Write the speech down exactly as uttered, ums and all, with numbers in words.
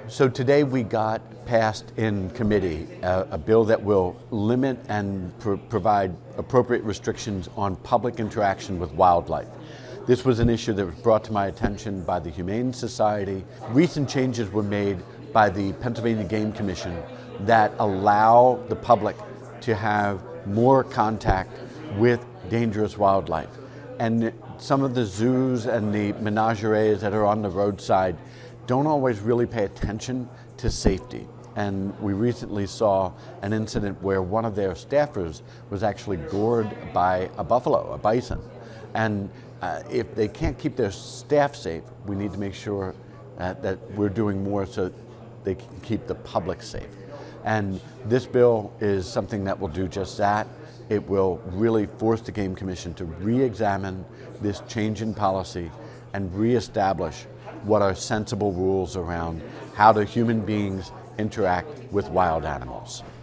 So today we got passed in committee a, a bill that will limit and pr provide appropriate restrictions on public interaction with wildlife. This was an issue that was brought to my attention by the Humane Society. Recent changes were made by the Pennsylvania Game Commission that allow the public to have more contact with dangerous wildlife. And some of the zoos and the menageries that are on the roadside don't always really pay attention to safety. And we recently saw an incident where one of their staffers was actually gored by a buffalo, a bison. And uh, if they can't keep their staff safe, we need to make sure uh, that we're doing more so they can keep the public safe. And this bill is something that will do just that. It will really force the Game Commission to re-examine this change in policy and re-establish what are sensible rules around how do human beings interact with wild animals.